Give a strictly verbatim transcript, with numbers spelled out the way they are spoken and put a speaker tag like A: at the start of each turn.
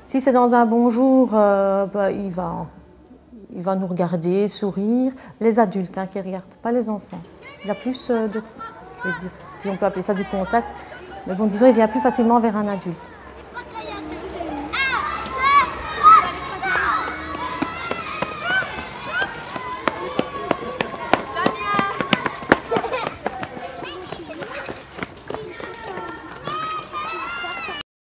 A: Si c'est dans un bon jour, euh, bah, il va, il va nous regarder, sourire. Les adultes hein, qui regardent, pas les enfants. Il y a plus euh, de, je vais dire, si on peut appeler ça du contact, mais bon, disons, il vient plus facilement vers un adulte.